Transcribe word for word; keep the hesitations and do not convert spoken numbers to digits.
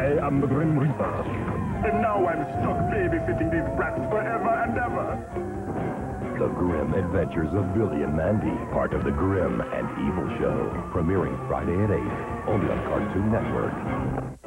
I am the Grim Reaper. And now I'm stuck babysitting these brats forever and ever. The Grim Adventures of Billy and Mandy, part of the Grim and Evil Show. Premiering Friday at eight, only on Cartoon Network.